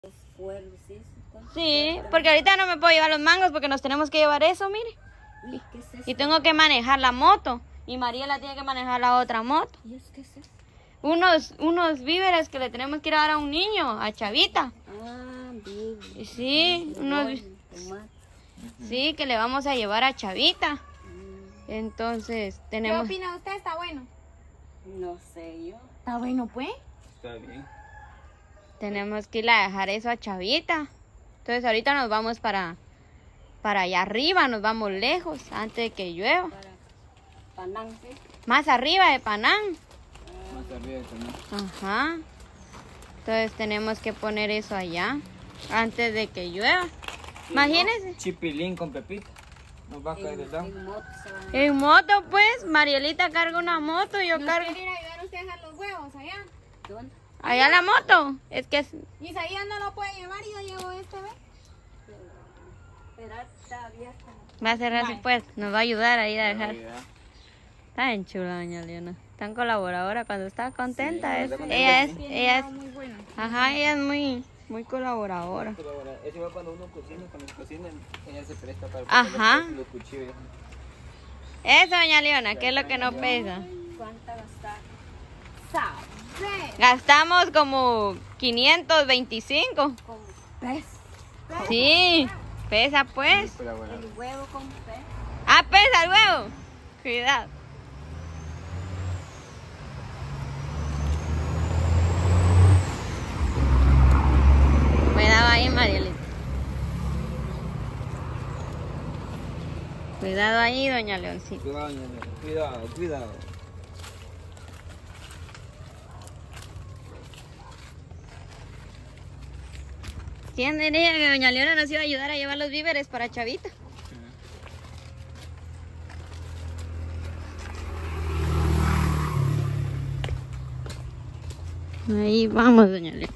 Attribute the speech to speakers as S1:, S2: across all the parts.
S1: Sí, porque ahorita no me puedo llevar los mangos porque nos tenemos que llevar eso, mire. Y tengo que manejar la moto. Y Mariela tiene que manejar la otra moto.
S2: ¿Y es qué es eso?
S1: Unos víveres que le tenemos que ir a dar a un niño, a Chavita.
S2: Ah, víveres.
S1: Sí, sí, que le vamos a llevar a Chavita. Entonces tenemos...
S3: ¿Qué opina usted? ¿Está bueno?
S2: No sé yo.
S3: ¿Está bueno, pues?
S4: Está bien.
S1: Tenemos que ir a dejar eso a Chavita. Entonces ahorita nos vamos para allá arriba, nos vamos lejos, antes de que llueva.
S2: Para Panán, ¿sí?
S1: Más arriba de Panán.
S4: Más arriba de Panán.
S1: Ajá. Entonces tenemos que poner eso allá, antes de que llueva. Imagínense.
S4: Chipilín con Pepita. Nos va a caer el agua.
S2: En moto se van.
S1: En moto, pues, Marielita carga una moto y yo cargo...
S3: ¿Quiere ir a ayudar a usted a dejar los huevos allá?
S2: ¿Dónde?
S1: Allá la moto. Es que...
S3: Isaías no lo puede llevar y yo llevo este, ¿ves?
S2: Pero está abierta.
S1: Va a cerrarse, pues. Nos va a ayudar a ir a dejar.
S4: Ya.
S1: Está bien chula, doña Leona. Tan colaboradora. Cuando está contenta,
S4: Sí,
S1: es,
S4: cuando
S1: ella
S4: está
S1: ella es,
S3: Muy bueno.
S1: ajá, ella es muy colaboradora.
S4: Es igual cuando uno cocina, cuando cocina, ella se presta para
S1: Ajá.
S4: los cuchillos.
S1: Eso, doña Leona, que es lo que no pesa.
S2: ¿Cuánta gastaron?
S3: ¿Sabe?
S1: Gastamos como 525.
S2: Con pez.
S1: Sí, pesa pues.
S2: El huevo con pez.
S1: Ah, pesa el huevo. Cuidado. Cuidado ahí, Marielita. Cuidado ahí, doña Leoncita.
S4: Cuidado, ñaña, cuidado, cuidado.
S1: ¿Quién diría que doña Leona nos iba a ayudar a llevar los víveres para Chavita? Ahí vamos, doña Leona.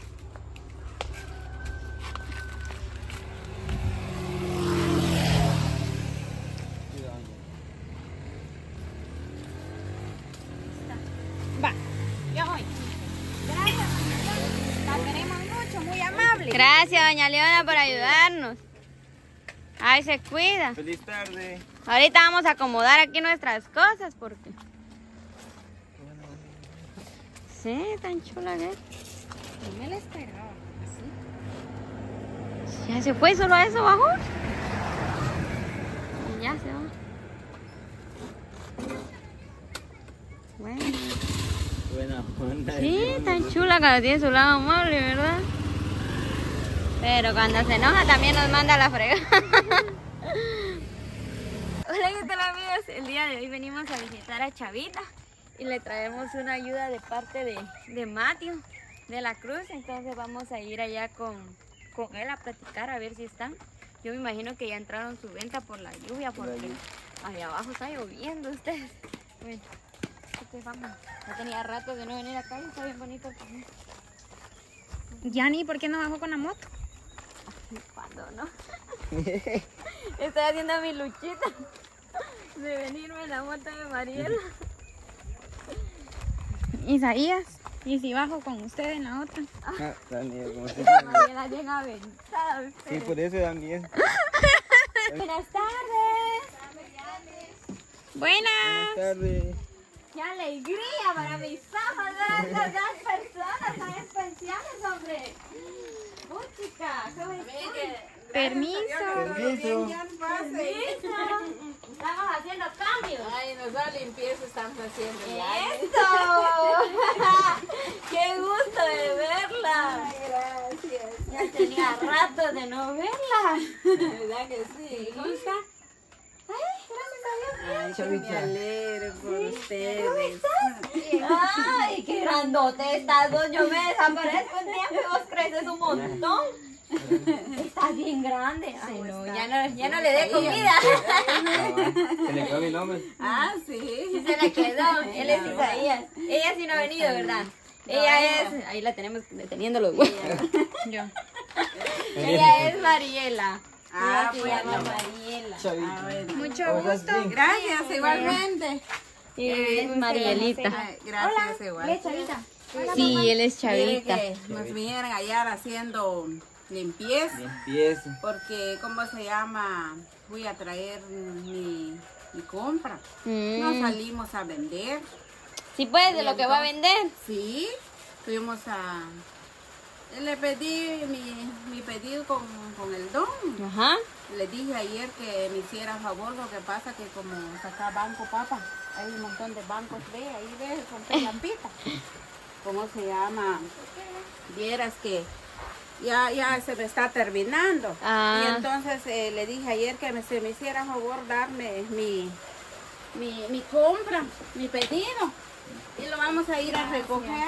S4: Cuidado, ñaña.
S3: Va, yo voy. Gracias, la queremos mucho, muy amable.
S1: Gracias, doña Leona, por ayudarnos. Ay, se cuida.
S4: Feliz tarde.
S1: Ahorita vamos a acomodar aquí nuestras cosas porque... Sí, tan chula que es.
S3: No me la esperaba, así.
S1: Ya se fue, solo a eso bajó. Y ya se va. Bueno.
S4: Buena onda.
S1: Sí, tan chula cuando tiene su lado amable, ¿verdad? Pero cuando se enoja también nos manda a la fregada. Hola, ¿qué tal, amigos? El día de hoy venimos a visitar a Chavita y le traemos una ayuda de parte de Matthew de la Cruz. Entonces vamos a ir allá con él a platicar a ver si están. Yo me imagino que ya entraron su venta por la lluvia porque allá abajo está lloviendo ustedes. Bueno, entonces vamos. Ya tenía rato de no venir acá y está bien bonito el camino.
S3: Yani, ¿por qué no bajó con la moto?
S1: ¿Cuándo no? Estoy haciendo mi luchita de venirme en la moto de Mariela.
S3: Isaías, ¿y si bajo con usted en la otra?
S4: Ah, da miedo, como si
S1: Mariela bien aventada.
S4: Sí, por eso da miedo.
S1: Buenas tardes.
S3: Buenas.
S4: Buenas tardes.
S1: ¡Qué alegría para mis ojos ver estas dos personas tan especiales, hombre! ¡Uy, chica! ¿Cómo están?
S3: Permiso.
S4: Permiso.
S1: Permiso. Estamos haciendo cambios.
S2: Ay, nosotros limpieza estamos haciendo ya.
S1: ¡Eso! ¡Qué gusto de verla!
S2: Gracias.
S1: Ya tenía rato de no verla.
S2: ¿Verdad que sí?
S1: ¿Cómo está? Ay, gracias a Dios.
S2: Ay, me alegro por ustedes.
S1: ¡Ay, qué grandote estás vos! Yo me desaparezco un tiempo y vos creces un montón. Estás bien grande. Ay, no, ya no le dé comida.
S4: Se le quedó mi nombre.
S2: Ah,
S1: Sí,
S2: sí.
S1: se le quedó. Él es Isaías. Ella sí no ha venido, ¿verdad? Ella es... Ahí la tenemos deteniendo los huevos.
S3: Yo.
S1: Ella es Mariela.
S2: Ah,
S1: Ella se
S2: bueno.
S1: llama Mariela.
S4: Chavita.
S2: bueno.
S3: Mucho gusto.
S2: Gracias, igualmente.
S1: Y es Marielita.
S2: Ay, gracias, igual.
S3: Chavita.
S1: Sí, él es
S2: Mire
S1: Chavita.
S2: que nos vinieron allá haciendo limpieza.
S4: Limpieza.
S2: Porque, ¿cómo se llama? Fui a traer mi compra.
S1: Mm.
S2: Nos salimos a vender.
S1: Sí, pues, de lo que va a vender.
S2: Sí, fuimos a... Le pedí mi pedido con el don.
S1: Ajá.
S2: Le dije ayer que me hiciera favor, lo que pasa que como acá Banco Papa, hay un montón de bancos, ahí ve, compré lampita. ¿Cómo se llama? Vieras que ya se me está terminando.
S1: Ah.
S2: Y entonces le dije ayer que se me hiciera favor darme mi compra, mi pedido. Y lo vamos a ir a recoger.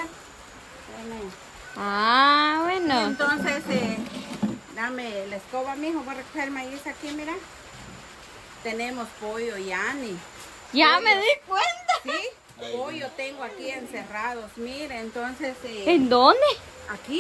S1: Ah, bueno.
S2: Entonces, dame la escoba, mijo, voy a recoger maíz aquí, mira. Tenemos pollo, Yani.
S1: Ya me di cuenta.
S2: Sí, pollo tengo aquí encerrados, mire, entonces...
S1: ¿En dónde?
S2: Aquí.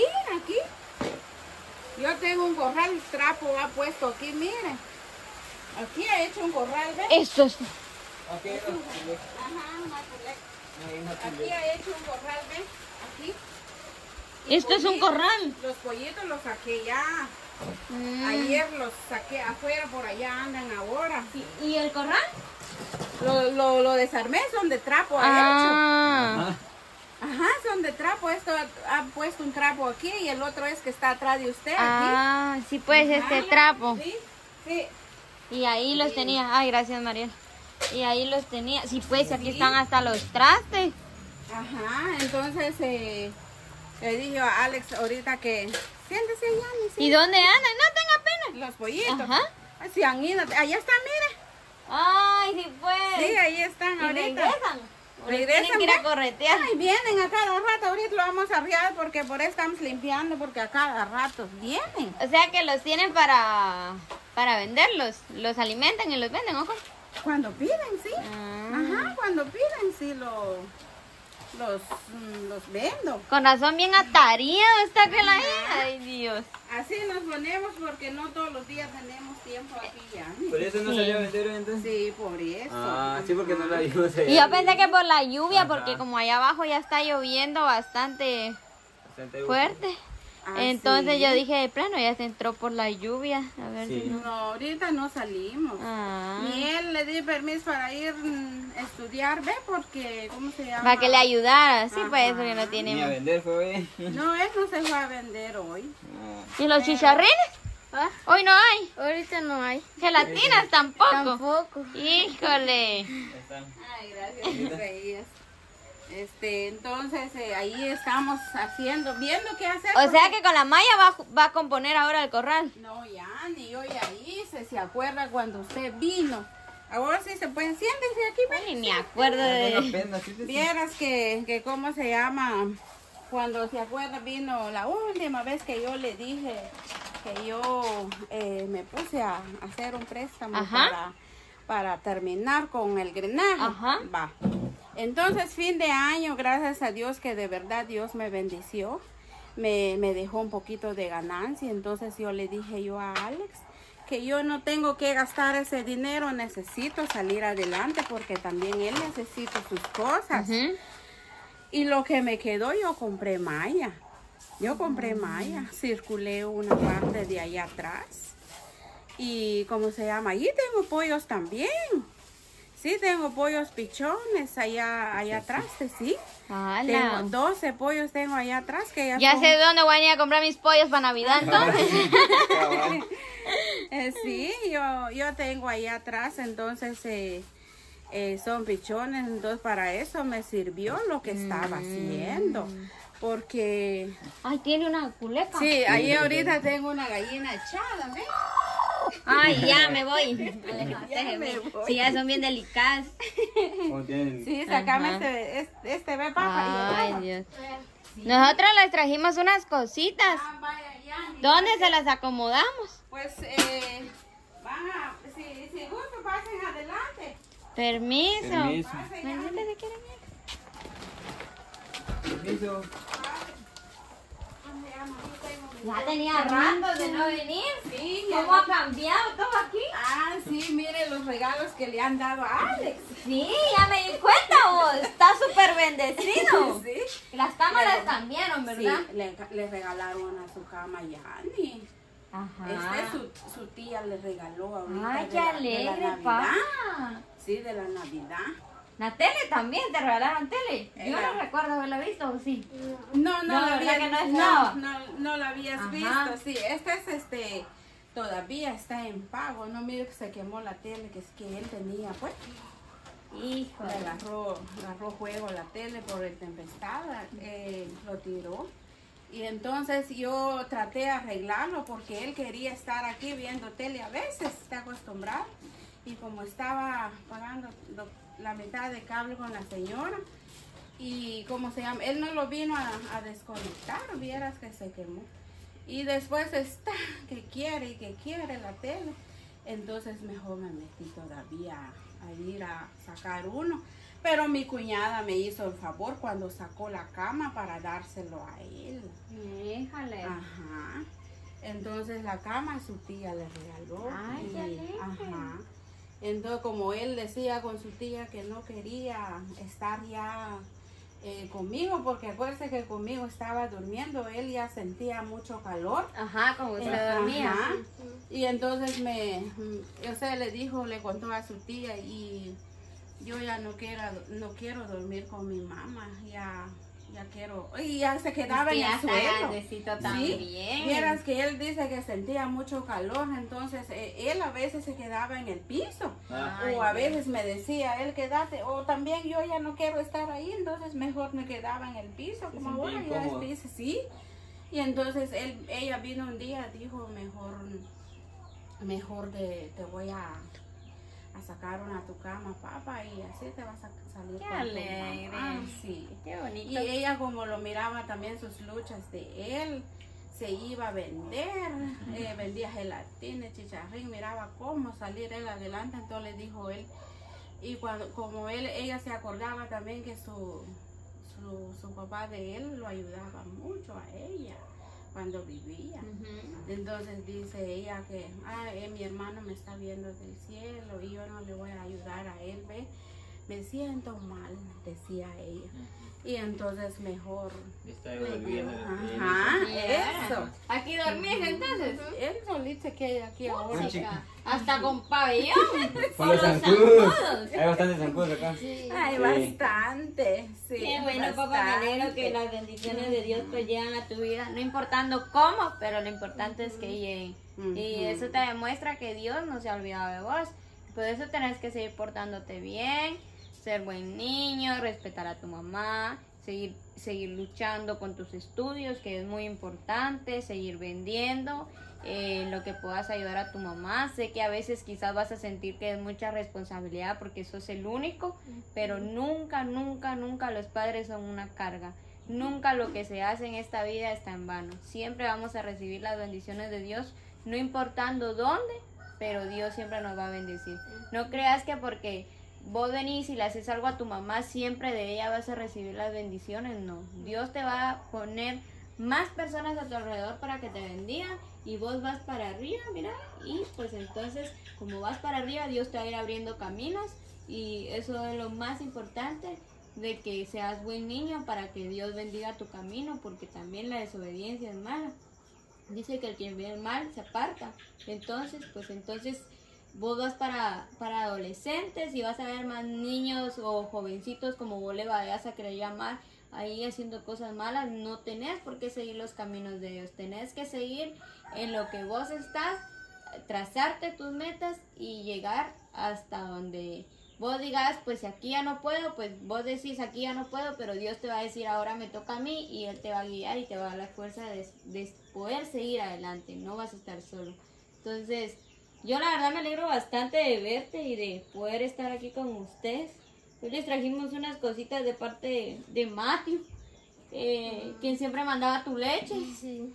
S2: Yo tengo un corral trapo va puesto aquí, mire. Aquí he hecho un corral, ¿ves?
S1: Eso es.
S4: Ok,
S2: Ajá, una culeta. Aquí he hecho un corral, ¿ves? Aquí.
S1: Esto es un corral.
S2: Los pollitos los saqué ya.
S1: Mm.
S2: Ayer los saqué afuera, por allá andan ahora.
S1: ¿Y el corral?
S2: Lo desarmé, son de trapo he hecho.
S1: Ah.
S2: Ajá, son de trapo. Esto ha puesto un trapo aquí y el otro es que está atrás de usted aquí.
S1: Ah, sí, pues, este
S2: Ajá,
S1: trapo.
S2: Sí.
S1: Y ahí los tenía. Ay, gracias, Mariel. Y ahí los tenía. Sí, pues, aquí están hasta los trastes.
S2: Ajá, entonces le dije a Alex ahorita que siéntese ya.
S1: ¿Y dónde andan? No tenga pena.
S2: Los pollitos.
S1: Ajá.
S2: Sí, han ido. Allá están, mire.
S1: Ay, sí, pues.
S2: Sí, ahí están
S1: ¿Y
S2: ahorita.
S1: regresan? ¿O los
S2: Regresan,
S1: tienen que ir a
S2: ¿ve?
S1: corretear?
S2: Ay, vienen a cada rato. Ahorita lo vamos a arriar porque por eso estamos limpiando, porque a cada rato vienen.
S1: O sea que los tienen para venderlos. Los alimentan y los venden, ¿o cómo?
S2: Cuando piden, sí.
S1: Ah.
S2: Ajá, cuando piden, sí los vendo.
S1: Con razón bien atareado está que la hija. Ay, Dios.
S2: Así nos ponemos porque no todos los días tenemos tiempo aquí ya.
S4: ¿Por eso no
S1: Sí.
S4: salió a vender hoy entonces?
S2: Sí, por eso.
S4: Ah, sí, porque no la vimos allá.
S1: Y yo pensé que por la lluvia,
S4: Ajá.
S1: porque como allá abajo ya está lloviendo bastante
S4: Bastante
S1: fuerte.
S2: Ah,
S1: Entonces
S2: sí.
S1: yo dije, de plano, ya se entró por la lluvia. A ver
S4: Sí.
S1: si no.
S2: No, ahorita no salimos.
S1: Ah.
S2: Ni él le di permiso para ir a estudiar, ¿ve? Porque, ¿cómo se llama?
S1: Para que le ayudara. Sí,
S2: Ajá.
S1: pues eso que no
S4: Ni a
S1: tiene.
S4: vender fue hoy.
S2: No, él no se fue a vender hoy.
S4: Ah,
S1: ¿Y los chicharrines? Hoy no hay.
S3: Ahorita no hay.
S1: Gelatinas tampoco.
S3: Tampoco.
S1: Híjole.
S4: ya está.
S2: Ay, gracias, Reyes. Entonces ahí estamos viendo qué hacer.
S1: O sea
S2: porque-
S1: que con la malla va a componer ahora el corral.
S2: No, ya, ni yo ya hice, se acuerda cuando usted vino. Ahora sí se pueden, siéntense aquí, ven.
S1: Ni me acuerdo
S4: Tengo
S1: de.
S4: pena, sí, sí.
S2: Vieras que cómo se llama, cuando se acuerda vino la última vez que yo le dije que yo me puse a hacer un préstamo
S1: Ajá.
S2: para terminar con el drenaje.
S1: Ajá.
S2: Va. Entonces, fin de año, gracias a Dios que de verdad Dios me bendició, me dejó un poquito de ganancia. Entonces yo le dije yo a Alex que yo no tengo que gastar ese dinero, necesito salir adelante porque también él necesita sus cosas.
S1: Ujú.
S2: Y lo que me quedó, yo compré malla. Yo compré malla, circulé una parte de allá atrás. Y, ¿cómo se llama? Allí tengo pollos también. Sí, tengo pollos pichones allá atrás, sí.
S1: ¡Hala!
S2: Tengo 12 pollos tengo allá atrás que ya
S1: Ya
S2: son-
S1: sé dónde voy a ir a comprar mis pollos para Navidad entonces.
S4: Cabal.
S2: Sí, yo tengo allá atrás, entonces son pichones, entonces para eso me sirvió lo que estaba haciendo. Porque,
S1: Ay, tiene una culepa.
S2: sí, ahí ahorita tengo una gallina echada, ¿ves?
S1: Ay, ya me voy.
S2: Ya me voy.
S1: Sí, ya son bien delicadas.
S4: Como tienen-
S2: Sí, sacame
S1: Ajá.
S2: este ve papa.
S1: Ay, Dios. Nosotros les trajimos unas cositas.
S2: Vaya, ya.
S1: ¿Dónde se las acomodamos?
S2: Pues, si gusto, pasen adelante.
S1: Permiso.
S4: Permiso.
S1: Mañana se quieren ir.
S4: Permiso.
S2: cama.
S1: Ya tenía rato de no venir.
S2: Sí,
S1: ¿Cómo ha cambiado todo aquí?
S2: Ah, sí, mire los regalos que le han dado a Alex.
S1: Sí, ya me di cuenta vos. Está súper bendecido.
S2: Sí.
S1: Las cámaras cambiaron, ¿verdad?
S2: Sí, le regalaron a su cama a Yani.
S1: Ajá.
S2: Su tía le regaló ahorita.
S1: Ay,
S2: de
S1: qué
S2: la
S1: alegre,
S2: Navidad.
S1: pa.
S2: Sí, de la Navidad.
S1: La tele también, te regalaron tele. Yo
S2: Era-
S1: no recuerdo haberla visto, ¿o sí?
S2: No,
S1: No,
S2: la
S1: ¿verdad
S2: había,
S1: que no estaba?
S2: no la habías
S1: Ajá.
S2: visto. Sí, esta es todavía está en pago. No mire que se quemó la tele que él tenía, pues.
S1: Hijo.
S2: Le agarró juego la tele por el tempestad, lo tiró. Y entonces yo traté de arreglarlo porque él quería estar aquí viendo tele a veces, está acostumbrado. Y como estaba pagando la mitad de cable con la señora, y como se llama, él no lo vino a desconectar, vieras que se quemó. Y después está que quiere la tele. Entonces mejor me metí todavía a ir a sacar uno. Pero mi cuñada me hizo el favor cuando sacó la cama para dárselo a él.
S1: Déjale.
S2: Ajá. Entonces la cama su tía le regaló.
S1: Ay, qué alegre.
S2: Ajá. Entonces como él decía con su tía que no quería estar ya conmigo, porque acuérdese que conmigo estaba durmiendo, él ya sentía mucho calor.
S1: Ajá, como usted dormía.
S2: Ajá. Y entonces le contó a su tía y yo ya no quiero dormir con mi mamá, ya quiero, y ya se quedaba en el suelo.
S1: Grandecito también.
S2: Vieras que él dice que sentía mucho calor, entonces él a veces se quedaba en el piso, o a veces me decía, él quédate, o también yo ya no quiero estar ahí, entonces mejor me quedaba en el piso, como ahora ya es piso, sí. Y entonces ella vino un día, dijo, mejor te voy a sacaron a tu cama, papá, y así te vas a salir
S1: Qué
S2: con
S1: alegre.
S2: tu mamá. Sí.
S1: Qué bonito.
S2: Y ella como lo miraba también sus luchas de él, se iba a vender, vendía gelatina, chicharrín, miraba cómo salir él adelante, entonces le dijo él, y como ella se acordaba también que su papá de él lo ayudaba mucho a ella cuando vivía. Entonces dice ella que mi hermano me está viendo del cielo y yo no le voy a ayudar a él, ve, me siento mal, decía ella. Y entonces mejor.
S4: Está viviendo.
S2: Ajá, eso.
S1: ¿Aquí dormís entonces?
S2: Él solito se queda aquí ahora.
S1: Chica, hasta con pabellón.
S4: Por los zancudos. Hay bastantes zancudos acá.
S2: Hay bastante, sí.
S1: Qué bueno, papá, me alegro que las bendiciones de Dios pues llegan a tu vida, no importando cómo, pero lo importante es que lleguen. Y eso te demuestra que Dios no se ha olvidado de vos. Por eso tenés que seguir portándote bien, ser buen niño, respetar a tu mamá, seguir luchando con tus estudios, que es muy importante, seguir vendiendo. Lo que puedas ayudar a tu mamá. Sé que a veces quizás vas a sentir que es mucha responsabilidad porque sos el único, pero nunca, nunca, nunca los padres son una carga. Nunca lo que se hace en esta vida está en vano. Siempre vamos a recibir las bendiciones de Dios, no importando dónde, pero Dios siempre nos va a bendecir. No creas que porque vos venís y le haces algo a tu mamá, siempre de ella vas a recibir las bendiciones. No, Dios te va a poner más personas a tu alrededor para que te bendigan y vos vas para arriba, mira, y pues entonces como vas para arriba, Dios te va a ir abriendo caminos y eso es lo más importante, de que seas buen niño para que Dios bendiga tu camino, porque también la desobediencia es mala. Dice que el que ve el mal se aparta. Entonces, pues entonces vos vas para adolescentes y vas a ver más niños o jovencitos como vos le vayas a querer llamar ahí haciendo cosas malas. No tenés por qué seguir los caminos de Dios. Tenés que seguir en lo que vos estás, trazarte tus metas y llegar hasta donde vos digas, pues aquí ya no puedo, pues vos decís aquí ya no puedo, pero Dios te va a decir ahora me toca a mí y Él te va a guiar y te va a dar la fuerza de poder seguir adelante, no vas a estar solo. Entonces, yo la verdad me alegro bastante de verte y de poder estar aquí con ustedes. Hoy les trajimos unas cositas de parte de Matthew, quien siempre mandaba tu leche.
S3: Sí.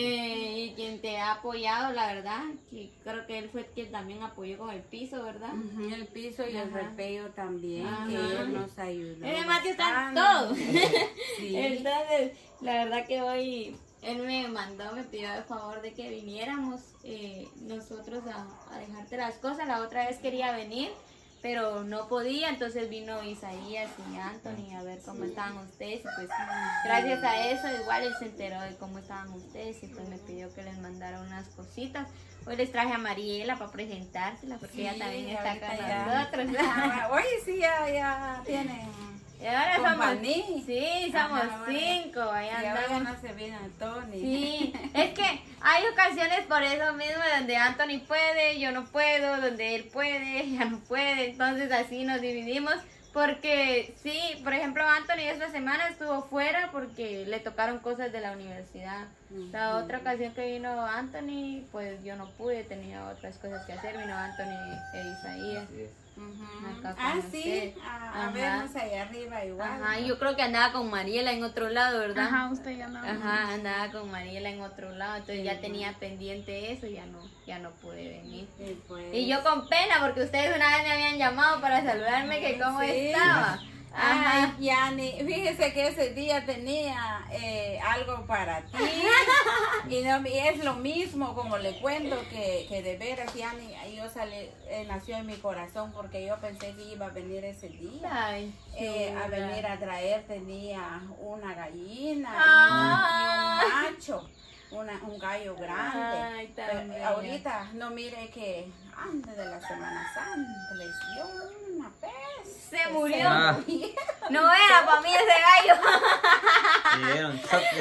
S1: Y quien te ha apoyado, la verdad, que creo que él fue quien también apoyó con el piso, ¿verdad?
S2: El piso y el repello también,
S1: Ajá.
S2: que él nos ayudó.
S1: Matthew está en
S2: bastante.
S1: todo.
S2: Sí.
S1: Entonces, la verdad que hoy él me pidió el favor de que viniéramos nosotros a dejarte las cosas. La otra vez quería venir, pero no podía, entonces vino Isaías y Anthony a ver cómo estaban ustedes. Y pues gracias a eso igual él se enteró de cómo estaban ustedes y pues me pidió que les mandara unas cositas. Hoy les traje a Mariela para presentársela porque ella también está acá con nosotros.
S2: Hoy sí ya tienen.
S1: Y ahora
S2: compañía.
S1: somos 5, ahí
S2: Y ahora
S1: andamos.
S2: no se viene Tony.
S1: Sí, es que hay ocasiones por eso mismo donde Anthony puede, yo no puedo, donde él puede, ella no puede, entonces así nos dividimos. Porque sí, por ejemplo, Anthony esta semana estuvo fuera porque le tocaron cosas de la universidad. La otra ocasión que vino Anthony, pues yo no pude, tenía otras cosas que hacer, vino Anthony e Isaías.
S4: Así es.
S1: Acá con
S2: Sí,
S1: ustedes.
S2: a
S1: Ajá.
S2: vernos allá arriba igual.
S1: Ajá, yo creo que andaba con Mariela en otro lado, ¿verdad?
S3: Ajá, usted ya no.
S1: Ajá, andaba con Mariela en otro lado, entonces ya tenía pendiente eso, ya no pude venir.
S2: Sí, pues.
S1: Y yo con pena, porque ustedes una vez me habían llamado para saludarme que cómo estaba. Ajá.
S2: Ay, Yani, fíjese que ese día tenía algo para ti y, no, y es lo mismo como le cuento que de veras, Yani, yo salí, nació en mi corazón porque yo pensé que iba a venir ese día.
S1: Ay,
S2: A venir a traer, tenía una gallina
S1: Ah.
S2: y un macho, un gallo grande.
S1: Ay, tan
S2: Pero
S1: bella.
S2: ahorita no mire que antes de la Semana Santa les dio una peste.
S1: Se murió.
S4: Ah.
S1: No era para mí ese gallo.
S4: Y dieron toque.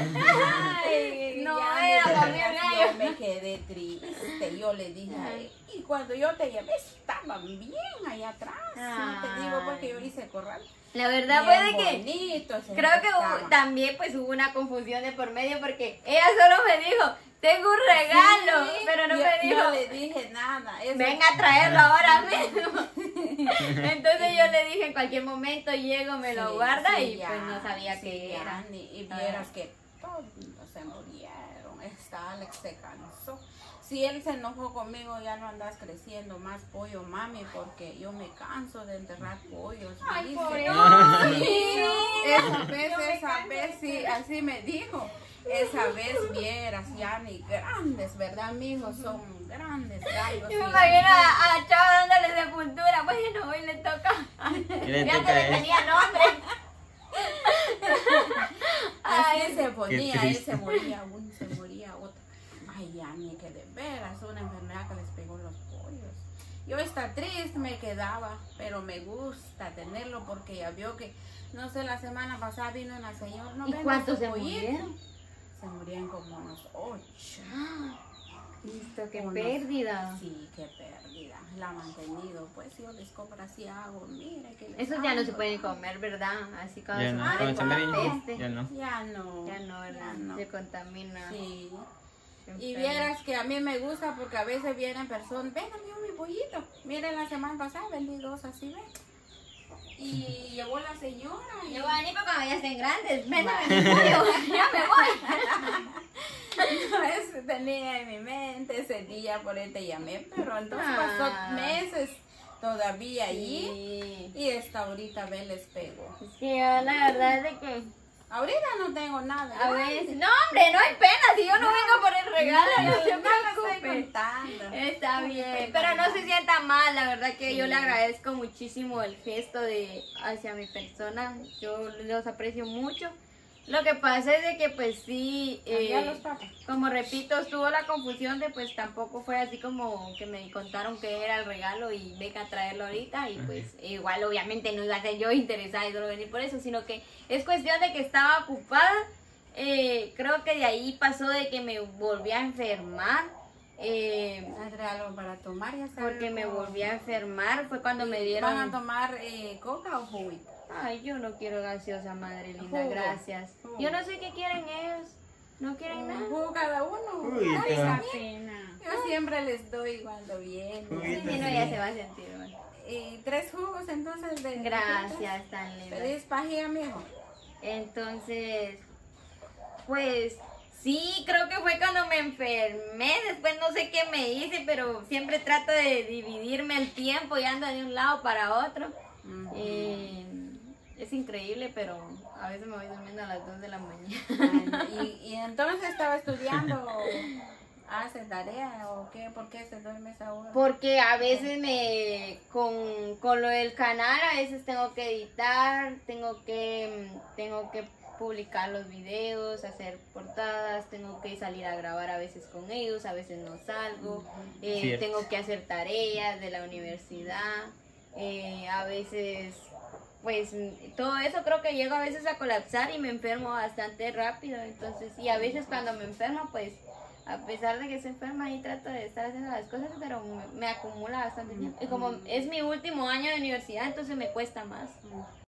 S1: Ay, no
S2: Ya,
S1: era
S2: de
S1: para mí
S2: veras,
S1: el
S2: yo
S1: gallo.
S2: me quedé triste. Yo le dije a él, y cuando yo te llamé estaban bien allá atrás. No te digo porque yo hice corral.
S1: La verdad
S2: Bien
S1: fue de que
S2: bonitos,
S1: creo que
S2: estaban.
S1: también pues hubo una confusión de por medio porque ella solo me dijo, tengo un regalo,
S2: Sí,
S1: pero no
S2: yo,
S1: me dijo,
S2: no le dije nada. Eso-
S1: venga a traerlo ahora mismo. Entonces yo le dije, en cualquier momento llego, me lo
S2: Sí,
S1: guarda
S2: sí,
S1: y
S2: ya,
S1: pues no sabía
S2: sí,
S1: qué
S2: ya,
S1: era.
S2: Y vieras que todos se murieron. Esta Alex se cansó. Si él se enojó conmigo, ya no andas creciendo más pollo, mami, porque yo me canso de enterrar pollos.
S1: Ay,
S2: dice.
S1: pobre.
S2: Sí, esa vez, sí, así me dijo. Esa vez vieras, ya ni grandes, ¿verdad, mijo? Son grandes gallos.
S1: Yo me
S2: sí.
S1: imagino a Chava dándole sepultura, bueno, hoy le toca.
S4: Y le
S1: Ya
S4: toca
S1: que
S4: a
S1: le
S4: él.
S1: tenía nombre.
S2: Así
S1: Ay,
S2: se ponía,
S4: Qué
S2: él
S4: triste.
S2: se moría uno, se moría otro. Ay, ya ni que de veras, una enfermedad que les pegó los pollos. Yo está triste me quedaba, pero me gusta tenerlo porque ya vio que, no sé, la semana pasada vino una señora, no
S1: ¿Y
S2: vende
S1: cuántos
S2: su
S1: se
S2: pollito.
S1: murieron?
S2: Se morían como unos 8.
S1: Listo, qué
S2: Unos-
S1: pérdida.
S2: Sí, qué pérdida. La ha mantenido, pues yo les compro así hago, mire que les
S1: Esos ya no se
S2: hago.
S1: pueden comer, ¿verdad? Así cuando
S4: Ya
S1: se
S4: no,
S1: mueren
S4: con el
S1: por la
S4: chamberín,
S1: peste.
S4: ya no.
S2: Ya no.
S1: Ya no, ¿verdad?
S2: Ya no.
S1: Se contamina.
S2: Sí.
S1: se
S2: Y
S1: enferma.
S2: vieras que a mí me gusta porque a veces vienen personas, ven amigo mi pollito. Miren la semana pasada vendí 2 así, ven. Y llegó la señora y
S1: Yo voy a venir para cuando ya estén grandes. Véndame mi pollo, ya me voy.
S2: Eso tenía en mi mente ese día, por él te llamé, pero entonces
S1: Ah.
S2: pasó meses todavía allí
S1: Sí.
S2: y esta ahorita ve les pegó.
S1: Es que yo la verdad es de que
S2: Ahorita no tengo nada.
S1: a veces... No, hombre, no hay pena. Si yo no vengo por el regalo, no se
S2: no lo estoy
S1: preocupe.
S2: contando.
S1: Está
S2: No
S1: bien,
S2: estoy
S1: pero no se
S2: contando.
S1: sienta mal, la verdad que yo
S2: Sí.
S1: le agradezco muchísimo el gesto de hacia mi persona, yo los aprecio mucho. Lo que pasa es de que pues sí,
S2: Cambiar los papas.
S1: como repito, estuvo la confusión de pues tampoco fue así como que me contaron que era el regalo y venga a traerlo ahorita y pues igual obviamente no iba a ser yo interesada y solo venir por eso, sino que es cuestión de que estaba ocupada. Creo que de ahí pasó de que me volví a enfermar.
S2: ¿Trae algo para tomar? Ya sabes
S1: Porque me
S2: cómo-
S1: volví a enfermar, fue cuando me
S2: ¿Van a
S1: dieron...
S2: tomar coca o juguito?
S1: Ay, yo no quiero gaseosa, madre linda,
S2: Jugo.
S1: gracias.
S2: Jugo.
S1: Yo no sé qué quieren ellos, no quieren
S2: Un
S1: nada.
S2: jugo cada uno.
S4: Juguito.
S2: Ay, está
S3: Qué
S2: bien.
S3: pena.
S2: Yo siempre les doy cuando vienen.
S4: Juguito.
S1: Si no, ya se va a sentir mal.
S2: Y 3 jugos entonces de...
S1: Gracias, tan linda.
S2: ¿Pedís pají, amigo?
S1: Entonces, pues sí, creo que fue cuando me enfermé, después no sé qué me hice, pero siempre trato de dividirme el tiempo y ando de un lado para otro. es increíble, pero a veces me voy durmiendo a las 2 de la mañana.
S2: Y entonces estaba estudiando, ¿haces tarea o qué? ¿Por qué te duermes ahora?
S1: Porque a veces con lo del canal, a veces tengo que editar, tengo que publicar los videos, hacer portadas, tengo que salir a grabar a veces con ellos, a veces no salgo, tengo que hacer tareas de la universidad, a veces, pues todo eso creo que llego a veces a colapsar y me enfermo bastante rápido, entonces, y a veces cuando me enfermo, pues a pesar de que estoy enferma y trato de estar haciendo las cosas, pero me acumula bastante tiempo. Y como es mi último año de universidad, entonces me cuesta más.